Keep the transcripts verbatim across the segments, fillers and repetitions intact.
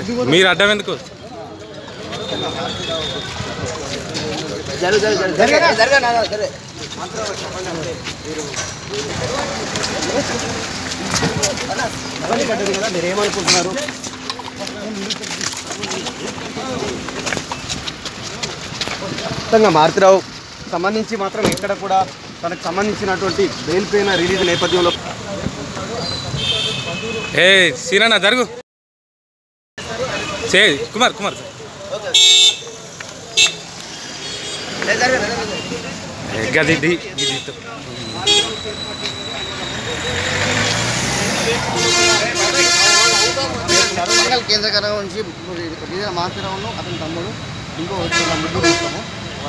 మీరు అడ్డం ఎందుకు మీరేమనుకుంటున్నారు? మొత్తంగా మారుతిరావు సంబంధించి మాత్రం ఎక్కడ కూడా తనకు సంబంధించినటువంటి బెయిల్ పైన రిలీజ్ నేపథ్యంలో ఏ సీనన్న జరుగు చే కుమార్ కుమార్ గది కేంద్ర కళ నుంచి మారుతిరావును అతని తమ్ముడు ఇంకో ముగ్గురు ఇస్తాము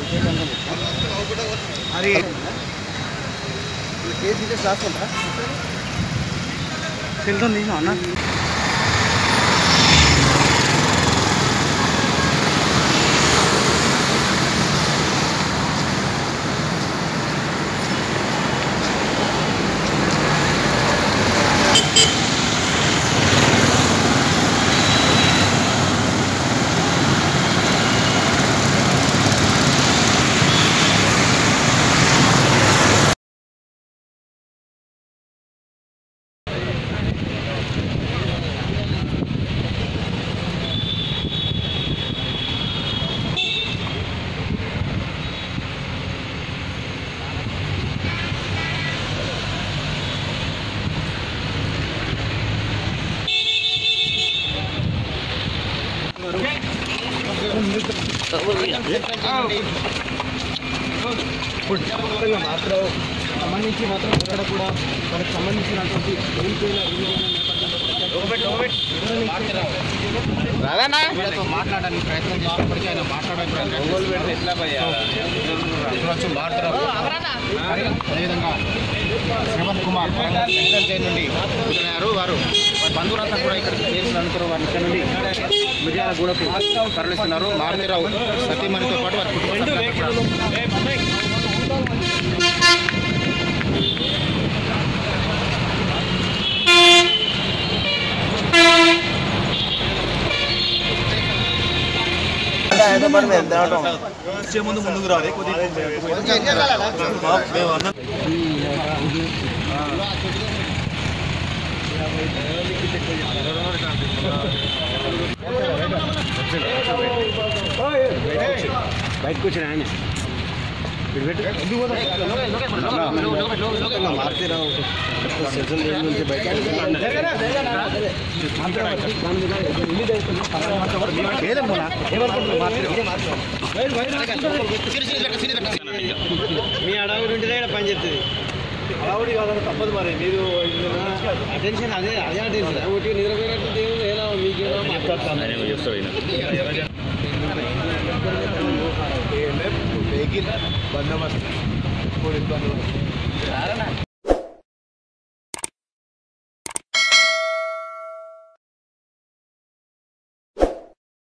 అది కేసు డీటెయిల్స్ రాసుకుంటారా తెలుస్తుంది అన్న మాత్రం సంబంధించి మాత్రం ఇక్కడ కూడా మనకు సంబంధించినటువంటి మాట్లాడడానికి ప్రయత్నం చేసినప్పటికీ ఆయన మాట్లాడడానికి మాట్లాడారు. అదేవిధంగా శ్రవణ్ కుమార్ సెంట్రల్ జైలు నుండి విడుదలయ్యారు. వారు బంధువులంతా కూడా ఇక్కడికి చేసిన అనంతరం వారిని ఇక్కడ నుండి మిర్యాలగూడకు తరలిస్తున్నారు. మారుతిరావు సతీమణితో పాటు వారి కుటుంబ సభ్యులు వచ్చే ముందు ముందుకు రావాలి బయటకు వచ్చిన ఆయన మారుతిరావు సెంట్రల్ జైలు నుంచి బయట మీ అడవి నుండి పనిచేస్తుంది. అడవుడి కాదని తప్పదు. మరి మీరు అటెన్షన్ అదే అదే అటెన్షన్ ఒకటి నిద్రపోయినట్టు ఎలా మీకేదో మాట్లాడతాను వెహికల్ బందోబస్తు